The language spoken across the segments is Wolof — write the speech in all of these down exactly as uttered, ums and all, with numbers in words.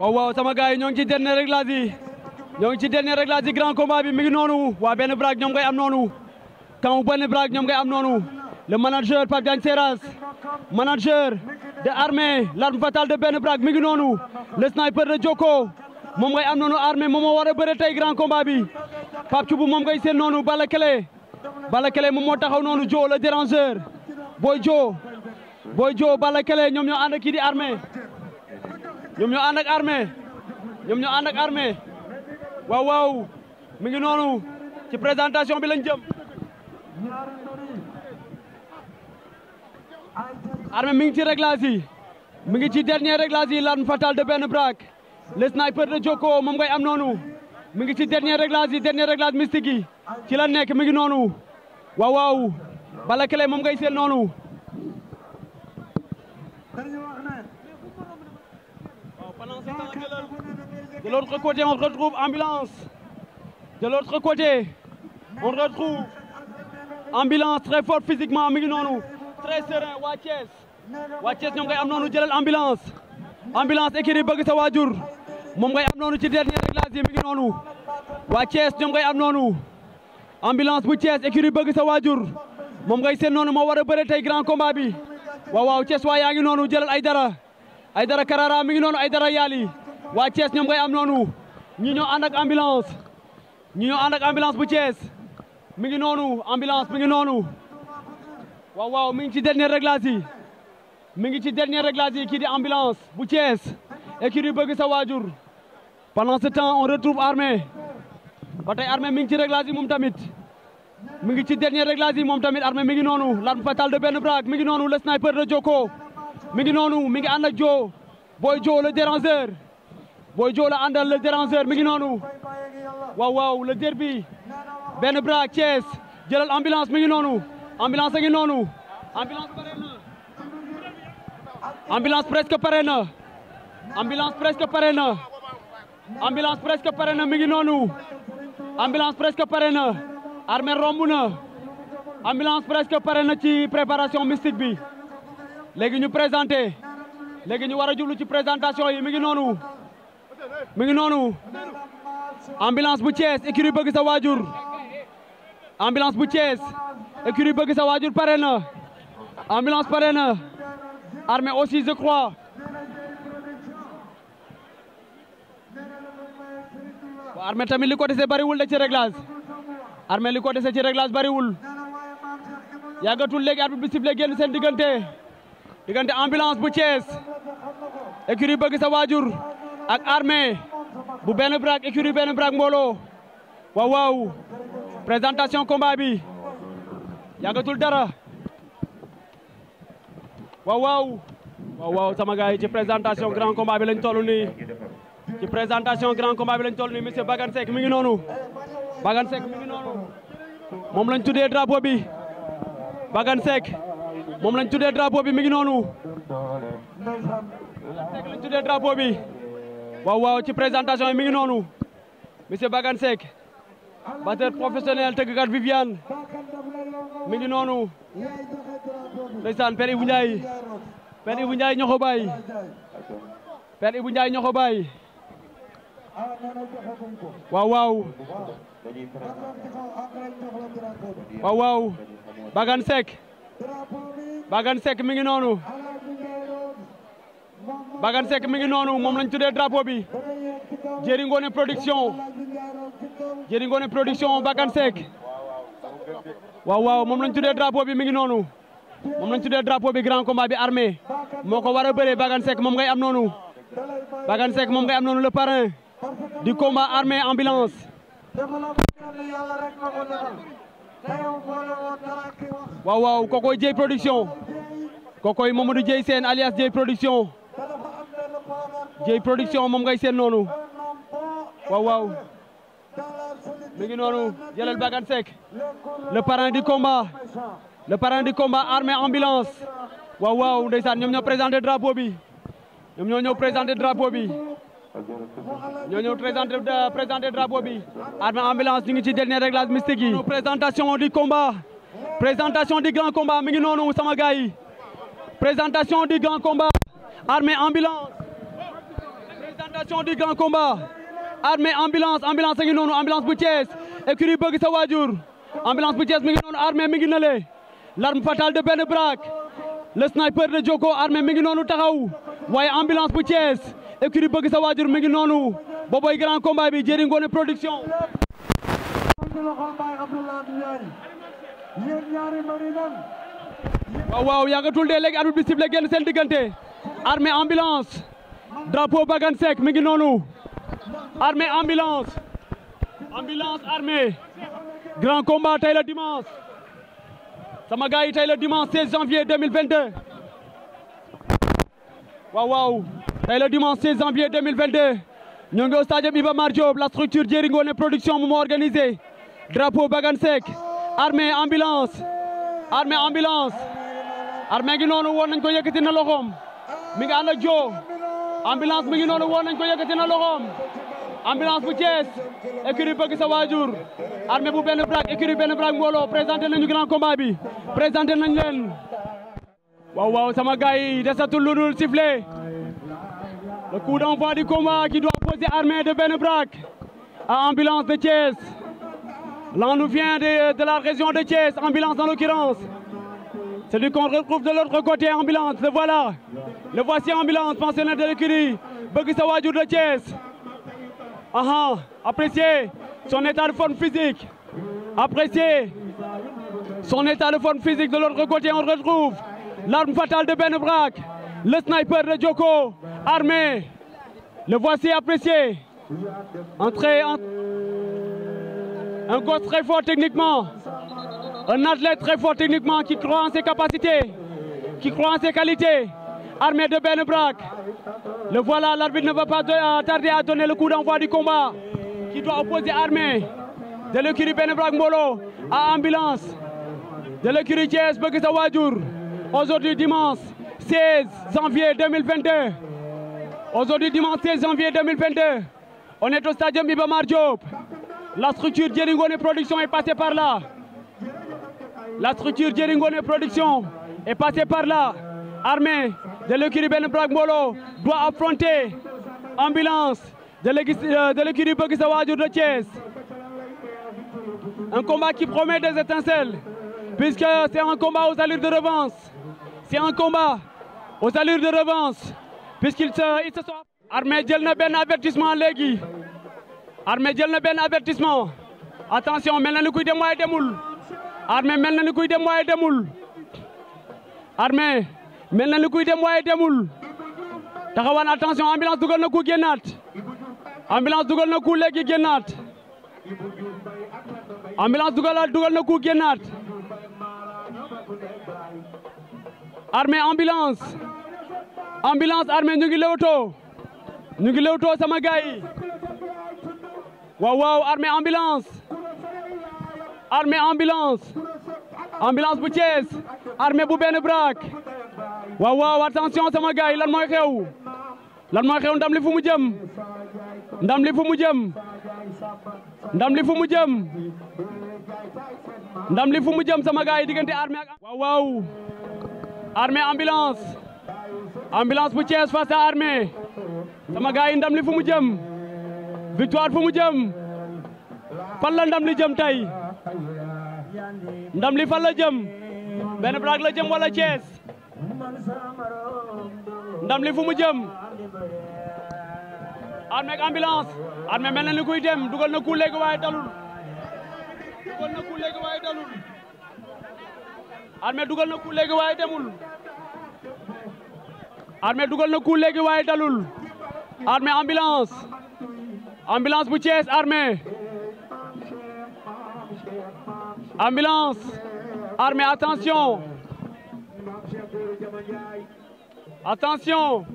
waaw waaw sama gars yi ñoo ngi ci dernier réglage yi ñoo ngi ci dernier réglage yi grand combat bi mi ngi noonu waa benn braak ñoom ngay am noonu kaw benn braak ñoom ngay am noonu le manager Pape Diagne Seras manager de armée l'arme fatale de benn braak mi ngi noonu le sniper de Joko moom ngay am noonu armée moom moo war a bëre tey grand combat bi Pape Thioub moom ngay seen noonu Balla Kele Balla Kele moom moo taxaw noonu Jo le dérangeur Boy Jo Boy Jo Balla Kele ñoom ñoo ànd ak kii di armée ñoom ñoo ànd ak armée ñoom ñoo ànd ak armée waaw waaw mi ngi noonu ci présentation bi lañ jëm armée mi ngi ci réglage yi mi ngi ci dernier réglage yi l'arme fatale de benn braak le sniper de Joko moom ngay am noonu mi ngi ci dernier réglage yi dernier réglage mystique yi ci la nekk mi ngi noonu waaw waaw Balla Kele moom ngay seen noonu de l'autre côté on retrouve ambulance de l'autre côté on retrouve ambulance très fort physiquement mi ngi noonu très serein waa Thiès waa Thiès ñoom ngay am noonu jëlal ambulance ambulance écurie bëgg sa waajur moom ngay am noonu ci dernier réglage yi mi ngi noonu waa Thiès ñoom ngay am noonu ambulance bu Thiès écurie bëgg sa waajur moom ngay seen noonu moo war a bëre tey grand combat bi waaw waaw Thiès waa yaa ngi noonu jëlal ay dara ay dara Karara mi ngi noonu ay dara yaali waa Thiès ñoom ngay am noonu ñi ñoo ànd ak ambulance ñi ñoo ànd ak ambulance bu Thiès mi ngi noonu ambulance mi ngi noonu waaw waaw mi ngi ci dernier réglage yi mi ngi ci dernier réglage yi kii di ambulance bu Thiès écurie bëgg sa waajur pendant ce temps on retrouve armée ba tey armée mi ngi ci réglage yi moom tamit mi ngi ci dernier réglage yi moom tamit armée mi ngi noonu l'arme fatale de benn braak mi ngi noonu le sniper de Joko mi ngi noonu mi ngi ànd ak Jo Boy Jo le dérangeur Boy Jo la àndal le dérangeur mi ngi noonu waaw waaw le derby benn braak Thiès jëlal ambulance mi ngi noonu ambulance a ngi noonu ambulance pare na ambulance presque pare na ambulance presque pare na ambulance presque pare na mi ngi noonu ambulance presque pare na armée romb na ambulance presque pare na ci préparation mystique bi léegi ñu présenté léegi ñu war a jublu ci présentation yi mi ngi noonu mi ngi noonu ambulance bu Thiès écurie bëgg sa waajur ambulance bu Thiès écurie bëgg sa waajur pare na ambulance pare na armée aussi je crois armée tamit li ko dese bariwul de ci réglage armée li ko dese ci réglage bariwul yàggatul léegi arbitre bi sifflé génn seen diggante diggante ambulance bu Thiès écurie bëgg sa waajur ak armée bu benn braak écurie benn braak mbooloo waaw waaw présentation combat bi yàggatul dara waaw waaw waaw waaw sama gars yi ci présentation grand combat bi lañ toll nii ci présentation grand combat bi lañ toll nii monsieur Bagane Seck mi ngi noonu Bagane Seck mi ngi noonu moom lañ tuddee drapeau bi Bagane Seck moom lañ tuddee drapeau bi mi ngi noonu Seck lañ tuddee drapeau bi waaw waaw ci présentation yi mi ngi noonu monsieur Bagane Seck batteur professionnel tëggkat Viviane mi ngi noonu ndeysaan Père Ibou Ndiaye Père Ibou Ndiaye ñoxo baay Père Ibou Ndiaye ñoxo baay waaw waaw waaw waaw Bagane Seck Bagane Seck mi ngi noonu Bagane Seck mi ngi noonu moom lañ tuddee drapeau bi Jeri Ngone production Jeri Ngone production Bagane Seck waaw waaw moom lañ tuddee drapeau bi mi ngi noonu moom lañ tuddee drapeau bi grand combat bi armée moo ko war a bëree Bagane Seck moom ngay am noonu Bagane Seck moom ngay am noonu le parrain du combat armée ambulance waaw waaw kokoy Dieye production kokoy Mamadou Dieye Sène alias Dieye production Dieye production moom ngay seen noonu waaw waaw mi ngi noonu jëlal Bagane Seck le parrain du combat le parrain du combat armée ambulance waaw waaw ndeysaan ñoom ñoo présenté drapeau bi ñoom ñoo ñëw présenté drapeau bi ñoo ñëw présenté présenté drapeau bi armée ambulance ñu ngi ci dernier réglage mystique yi présentation du combat présentation du grand combat mi ngi noonu sama gars yi présentation du grand combat armée ambulance présentation du grand combat armée ambulance ambulance a ngi noonu ambulance bu Thiès écurie bëgg sa waajur ambulance bu Thiès mi ngi noonu armée mi ngi nale l'arme fatale de Ben Brak le sniper de Joko armée mi ngi noonu taxaw waaye ambulance bu Thiès écurie bëgg sa waajur mi ngi noonu booboy grand combat bi Jeri Ngoné production waaw waaw yàggatul de léegi arbitre bi sifflé génn seen diggante armée ambulance drapeau Bagane Seck mi ngi noonu armée ambulance ambulance armée grand combat tey la dimanche sama gars yi tey la dimanche seize janvier deux mille vingt-deux waaw waaw tey la dimanche seize janvier deux mille vingt-deux ñoo ngi au stade Iba Mar Diop la structure Jeri Ngoné production mu moo organisé drapeau Bagane Seck armée ambulance armée ambulance armée ngi noonu woon nañ ko yëkkati na loxoom mi ngi ànd ak jo ambulance mi ngi noonu woon nañ ko yëkkati na loxoom ambulance bu Thiès écurie bëgg sa waajur armée bu Ben Brak écurie Ben Brak mbooloo présenté nañu grand combat bi présenté nañ leen waaw waaw sama gars yi desatul lu dul sifflé le coup d'envoi du combat qui doit opposer armée de Ben Brak à ambulance de Thiès. L'un nous vient de, de la région de Thiès, ambulance en l'occurrence. Celui qu'on retrouve de l'autre côté, ambulance, le voilà. Le voici ambulance, pensionnaire de l'écurie, bëgg sa waajur de Thiès. Aha, appréciez son état de forme physique. Appréciez son état de forme physique. De l'autre côté, on retrouve l'arme fatale de Ben Brak, le sniper de Joko, armé. Le voici, apprécié. Entrée, en... un gosse très fort techniquement, un athlète très fort techniquement qui croit en ses capacités, qui croit en ses qualités. Armée de Ben Brak. Le voilà, l'arbitre ne va pas tarder à donner le coup d'envoi du combat qui doit opposer armée de l'écurie Ben Brak Mbolo à ambulance de l'écurie Thiès bëgg sa waajur. Aujourd'hui dimanche seize janvier deux mille vingt-deux. Aujourd'hui dimanche seize janvier deux mille vingt-deux. On est au stade Iba Mar Diop. La structure Jeri Ngoné production est passée par là. La structure Jeri Ngoné production est passée par là. Armée de l'écurie Ben Brak Mbolo doit affronter ambulance de l'écurie bëgg sa waajur de Thiès. Un combat qui promet des étincelles puisque c'est un combat aux allures de revanche. C'est un combat aux allures de revanche puisqu'ils se, ils se sont... Armée jël na benn avertissement léegi. Armée jël na benn avertissement. Attention, mel na ni kuy dem waaye demul. Armée mel na ni kuy dem waaye demul. Armée mel na ni kuy dem waaye demul. Taxawaan attention, ambulance dugal na ku génnaat. Ambulance dugal na ku léegi génnaat. Ambulance dugal dugal na ku génnaat. Armée ambulance. Ambulance armée ñu ngi lewtoo. ñu ngi lewtoo sama gars yi. waaw waaw armée ambulance. Armée ambulance. Ambulance bu Thiès. Armée bu Ben Brak. waaw waaw attention sama gars yi lan mooy xew. lan mooy xew ndam li fu mu jëm. ndam li fu mu jëm. ndam li fu mu jëm. ndam li fu mu jëm sama gars yi diggante armée ak. waaw waaw. Armée ambulance. Ambulance bu Thiès face à armée. sama gars yi ndam li fu mu jëm. victoire fu mu jëm. fan la ndam li jëm tey. ndam li fan la jëm. Ben Brak la jëm wala Thiès. ndam li fu mu jëm. armée ak ambulance. armée mel na ni kuy dem dugal na ku léegi waaye dalul. dugal na ku léegi waaye dalul. armée dugal na ku léegi waaye demul. armée dugal na ku léegi waaye dalul. armée ambulance. ambulance bu Thiès armée. ambulance. armée attention. attention.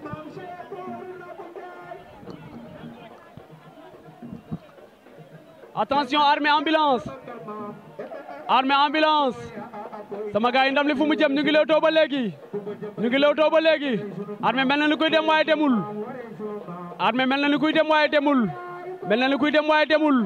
attention armée ambulance. armée ambulance. sama gars yi ndam li fu mu jëm ñu ngi lewtoo ba léegi. ñu ngi lewtoo ba léegi. armée mel na ni kuy dem waaye demul. armée mel na ni kuy dem waaye demul. mel na ni kuy dem waaye demul.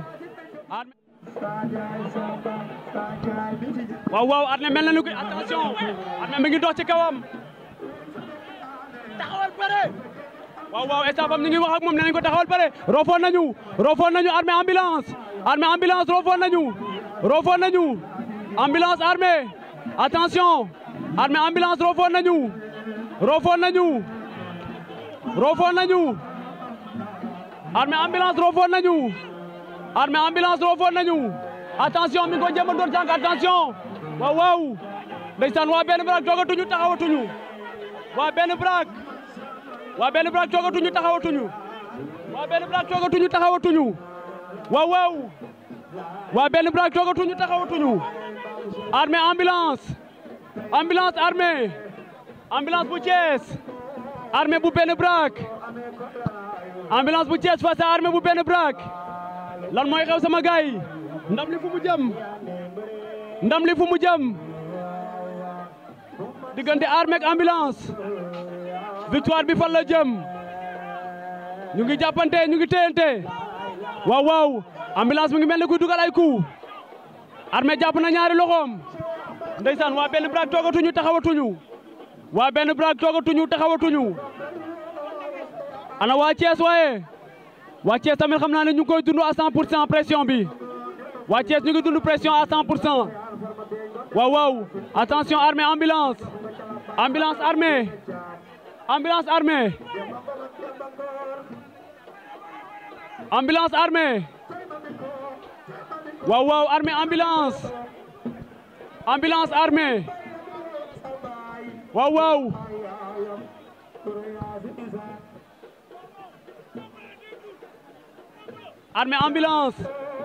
waaw waaw armée mel na ni kuy attention. armée mi ngi dox ci kawam. taxawal pare. waaw waaw estafam ñu ngi wax ak moom nee nañu ko taxawal pare rofoon nañu rofoon nañu armée ambulance armée ambulance rofoon nañu rofoon nañu ambulance armée attention armée ambulance rofoon nañu rofoon nañu rofoon nañu armée ambulance rofoon nañu armée ambulance rofoon nañu attention mi ngi ko jéem a doon sànq attention waaw waaw ndeysaan waa benn brak toogatuñu taxawatuñu waa benn brak waa benn brak toogatuñu taxawatuñu waa benn brak toogatuñu taxawatuñu waaw waaw waa benn brak toogatuñu taxawatuñu armée ambulance ambulance armée ambulance bu Thiès armée bu benn brak ambulance bu Thiès face à armée bu benn brak lan mooy xew sama gaay ndam li fu mu jëm ndam li fu mu jëm diggante armée ak ambulance victoire bi fan la jëm ñu ngi jàppante ñu ngi téyante waaw waaw ambulance mu ngi mel ni kuy dugal ay coup armée jàpp na ñaari loxoom ndeysaan waa benn brak toogatuñu taxawatuñu waa benn brak toogatuñu taxawatuñu ana waa Thiès waaye waa Thiès tamit xam naa ne ñu ngi koy dund à cent pour cent pression bi waa Thiès ñu ngi dund pression à cent pour cent waaw waaw attention armée ambulance ambulance armée ambulance armée ambulance armée waaw waaw armée ambulance ambulance armée waaw waaw armée ambulance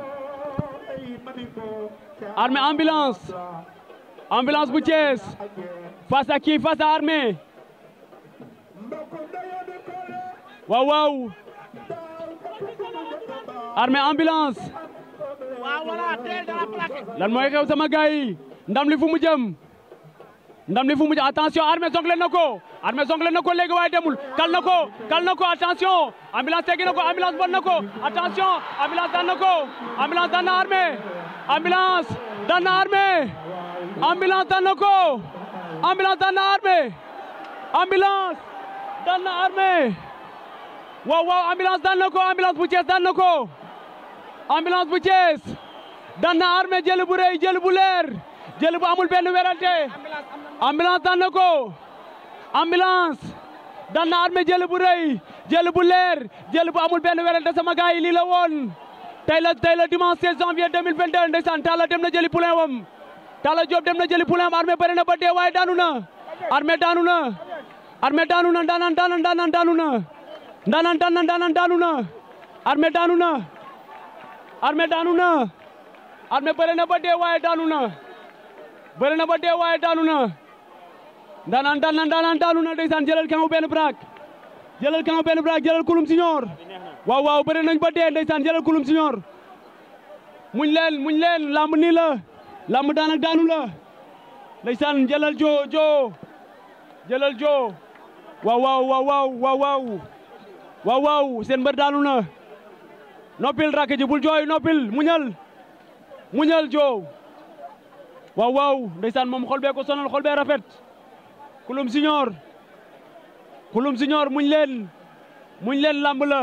armée ambulance ambulance bu Thiès face à qui face à armée waaw waaw armée ambulance lan mooy xew sama gaay yi ndam li fu mu jëm ndam li fu mu jëm attention armée zongle na ko armée zongle na ko léegi waaye demul kal na ko kal na ko attention ambulance teggi na ko ambulance bon na ko attention ambulance daan na ko ambulance daan na armée ambulance daan na armée ambulance daan na ko ambulance daan na armée ambulance daan na armée waaw waaw ambulance daan na ko ambulance bu Thiès daan na ko ambulance bu Thiès daan na armée jël bu rëy jël bu leer jël bu amul benn werante ambulance daan na ko ambulance daan na armée jël bu rëy jël bu leer jël bu amul benn werante sama gaay yi lii la woon tey la tey la dimanche seize janvier deux mille vingt et un ndeysaan Talla dem na jëli poulain wam Talla Diop dem na jëli poulain wam armée bëri na ba dee waaye daanu na armée daanu na armée daanu na ndaanan ndaanan ndaanan daanu na ndaanan ndaanan ndaanan daanu na armée daanu na armée daanu na armée bëri na ba dee waaye daanu na bëri na ba dee waaye daanu na ndaanan ndaanan ndaanan daanu na ndeysaan jëlal kangu benn brak jëlal kangu benn brak jëlal kulum siñoor waaw waaw bëri nañ ba dee ndeysaan jëlal kulum siñoor muñ leen muñ leen lamb nii la lamb daan ak daanu la ndeysaan jëlal jo jo jëlal jo waaw waaw waaw waaw waaw waaw waaw waaw seen mbër daanu na noppil rakk ji bul jooy noppil muñal muñal jo waaw waaw ndeysaan moom xol bee ko sonal xol bee rafet kulum siñoor kulum siñoor muñ leen muñ leen lamb la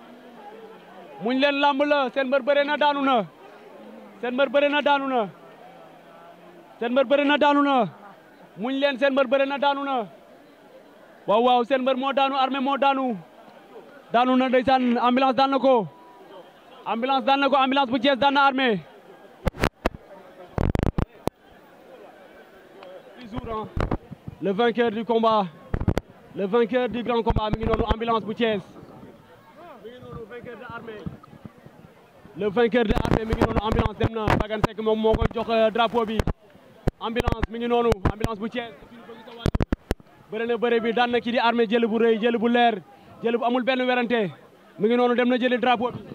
muñ leen lamb la seen mbër bëre na daanu na seen mbër bëre na daanu na seen mbër bëre na daanu na muñ leen seen mbër bëre na daanu na waaw waaw seen mbër moo daanu armée moo daanu daanu na ndeysaan ambulance daan na ko ambulance daan na ko ambulance bu Thiès daan na armée le vainqueur du combat le vainqueur du grand combat mi ngi noonu ambulance bu Thiès mi ngi noonu vainqueur de armée le vainqueur de armée mi ngi noonu ambulance dem na Bagane Seck moom moo koy jox drapeau bi ambulance mi ngi noonu ambulance bu Thiès bëre na bëre bi daan na kii di armée jël bu rëy jël bu leer jël bu amul benn werante mi ngi noonu dem na jëli drapeau bi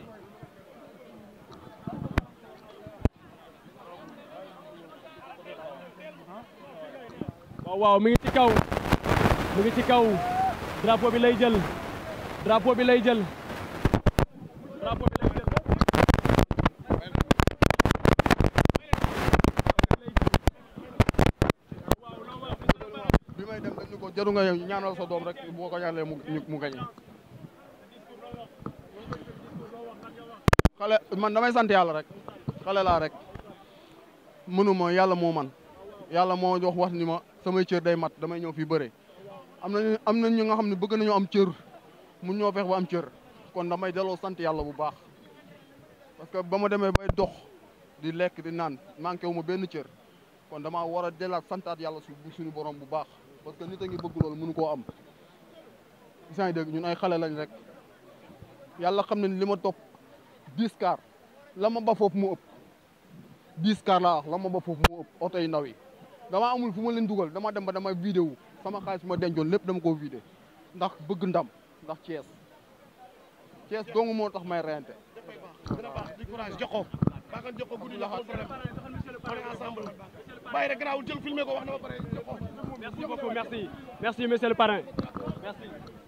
waaw waaw mi ngi ci kaw mi ngi ci kaw drapeau bi lay jël drapeau bi lay jël drapeau bi lay jël bi may dem dañu ko jëru nga ñaanal sa doom rek boo ko ñaanalee mu mu gañe xale man damay sant yàlla rek xale laa rek mënuma yàlla moo man yàlla moo jox wax ni ma samay cër day mat damay ñëw fii bëre am nañu am nañ ñu nga xam ne bëgg nañoo am cër mun ñoo fex ba am cër kon damay delloo sant yàlla bu baax parce que ba ma demee bay dox di lekk di naan manqué wu ma benn cër kon damaa war a dellaat santaat yàlla su suñu borom bu baax parce que nit a ngi bëgg loolu mënu koo am gis nga dégg ñun ay xale lañ rek yàlla xam ne li ma topp dix car la ma ba foofu mu ëpp dix car laa wax la ma ba foofu mu ëpp oto yi ndaw yi damaa amul fu ma leen dugal dama dem ba dama vidéo sama xaalis ma dencoon lépp dama koo vidé ndax bëgg ndam ndax Thiès Thiès dong moo tax may reyante dina baax di courage jox ko baa kan jox ko guddi la xol problème on est ensemble bàyyi rek garaawul jël filmé ko wax na ba pare jox ko merci beaucoup merci merci monsieur le parrain merci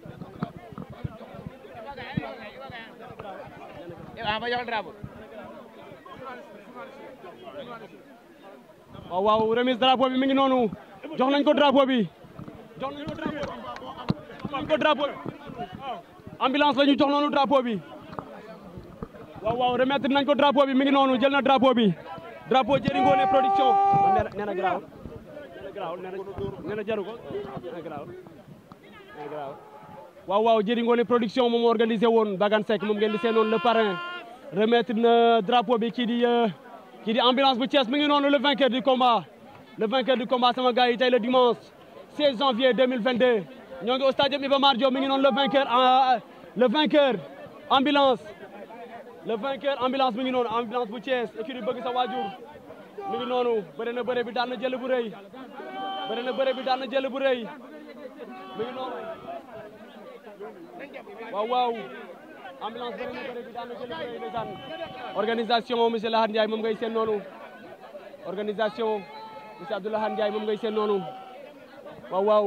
waaw waaw remise drapeau bi mi ngi noonu jox nañ ko drapeau bi jox nañ ko drapeau bi jox nañ ko drapeau bi ambulance la ñu jox noonu drapeau bi waaw waaw remettre nañ ko drapeau bi mi ngi noonu jël na drapeau bi drapeau Jeri Ngoné production nee na garaawul nee na garaawul nee na jaru ko nee na garaawul nee na garaawul waaw waaw Jeri Ngoné production moom organisé woon Bagane Seck moom ngeen di seen noonu le parrain remettre na drapeau bi kii di kii di ambulance bu Thiès mi ngi noonu le vainqueur du combat le vainqueur du combat sama gars yi tey le dimanche seize janvier deux mille vingt-deux ñoo ngi au stade Iba Mar Diop mi ngi noonu le vainqueur le vainqueur ambulance le vainqueur ambulance mi ngi noonu ambulance bu Thiès écurie bëgg sa waajur mi ngi noonu bëre na bëre bi daan na jël bu rëy bëre na bëre bi daan na jël bu rëy mi ngi noonu waaw waaw ambulance bëre na bëre bi daan na jël bu rëy ndeysaan organisation monsieur Lahad Ndiaye moom ngay seen noonu organisation monsieur Abdoulaye Ndiaye moom ngay seen noonu waaw waaw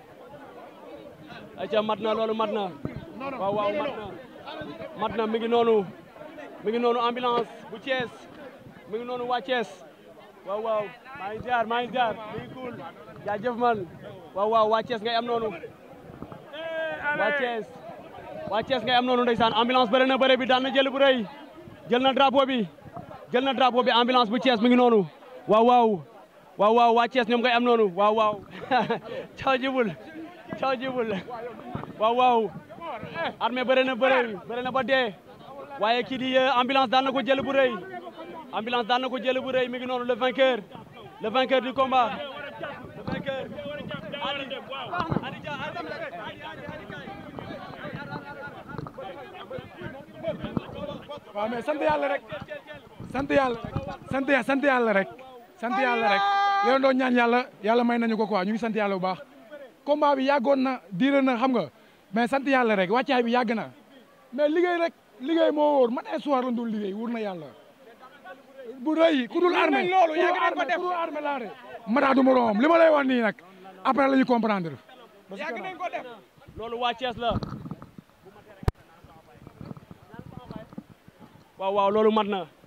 ayca mat na loolu mat na waaw waaw mat na mat na mi ngi noonu mi ngi noonu ambulance bu Thiès mi ngi noonu waa Thiès waaw waaw maa ngi jaar maa ngi jaar mi ngi cool jaajëf man waaw waaw waa Thiès ngay am noonu waa Thiès waa Thiès ngay am noonu ndeysaan ambulance bëre na bëre bi daan na jël bu rëy jël na drapeau bi jël na drapeau bi ambulance bu Thiès mi ngi noonu waaw waaw waaw waaw waa Thiès ñoom ngay am noonu waaw waaw caw jibul caw jibul waaw waaw armée bëre na bëre bëre na ba dee waaye kii di ambulance daan na ko jël bu rëy ambulance daan na ko jël bu rëy mi ngi noonu le vainqueur le vainqueur du combat le vainqueur waaw mais sant yàlla rek sant yàlla sant yàlla sant yàlla rek sant yàlla rek yow doon ñaan yàlla yàlla may nañu ko quoi ñu ngi sant yàlla bu baax combat bi yàggoon na diire na xam nga mais sant yàlla rek wàccaay bi yàgg na mais liggéey rek liggéey moo wóor man espoir la dul liggéey wóor na yàlla bu rëy ku dul armée loolu yàgg nañ ko def ku dul armée laa de mata du moroom li ma lay wax nii nag après la ñu comprendre yàgg nañ ko def loolu waa Thiès la waaw waaw loolu mat na